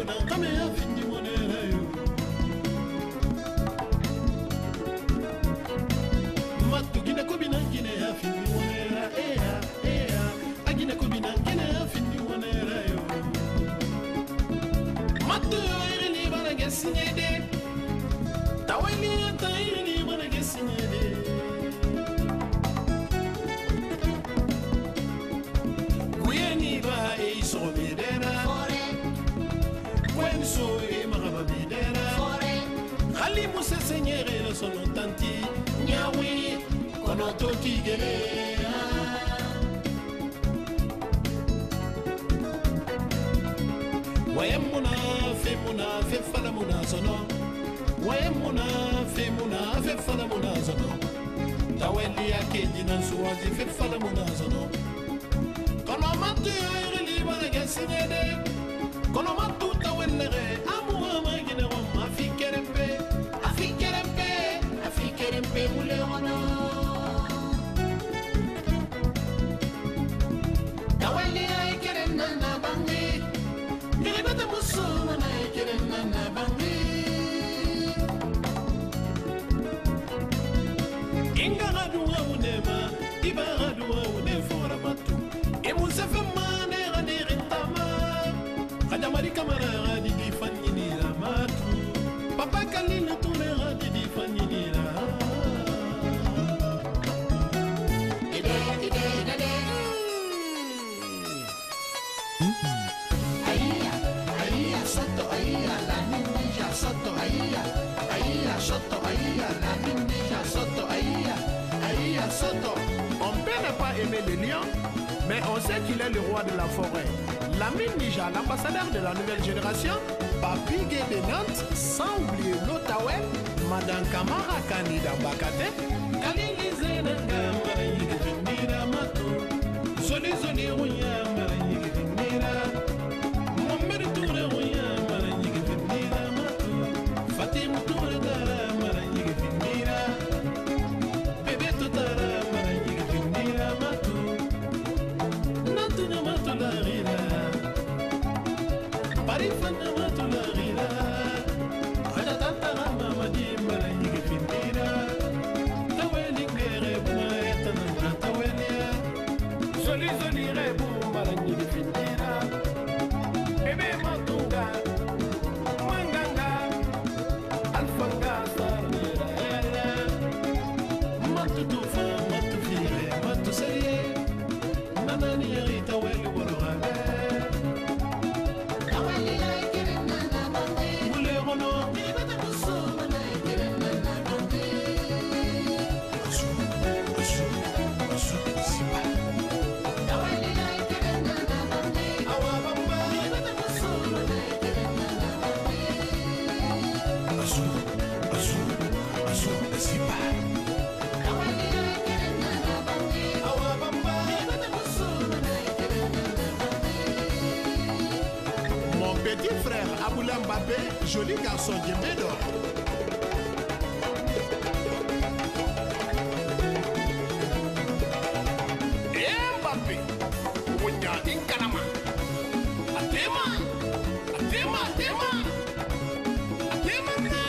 On peut ne pas aimer le lion, mais on sait qu'il est le roi de la forêt. Lamine Nija, l'ambassadeur de la nouvelle génération, Papi Gué de Nantes, sans oublier l'Ottawel, Madame Kamara Kanida Bakate, Kalilize Nanga Marayiga Vinira Mato, Zoli Zoli Rouya Marayiga Vinira, Mohamed Touré Rouya Marayiga Vinira Mato, Fatim Touré Dara Marayiga Vinira, Bébé Totara Marayiga Vinira Mato, Natuna Mato La Rira, Paris Fana Mato La Rira, Adatantara Mamadi Marayiga Vinira, Taweli Gere Bouetana Tawelia, Zoli Zoli Rebu Marayiga Vinira, Bébé Matunga, Manganga, Alfanga Sarnira, Matutufa, Matufire, Matusaye, Manani Rita Weli Warabe, Taweli Kirina Bandi, Mulerono, Ibata Musu, Kirina Bandi, Asu, Sipa, Taweli Kirina Bandi, Awabamba, Ibata Musu, Kirina Bandi, Asu, Sipa, Taweli Kirina Bandi, Awabamba, Ibata Musu, Kirina Bandi. Mon petit frère Aboula Mbappé, joli garçon de Médor. Mbappé, Ounya Inkanama, Atema, Atema, Atema, Atema.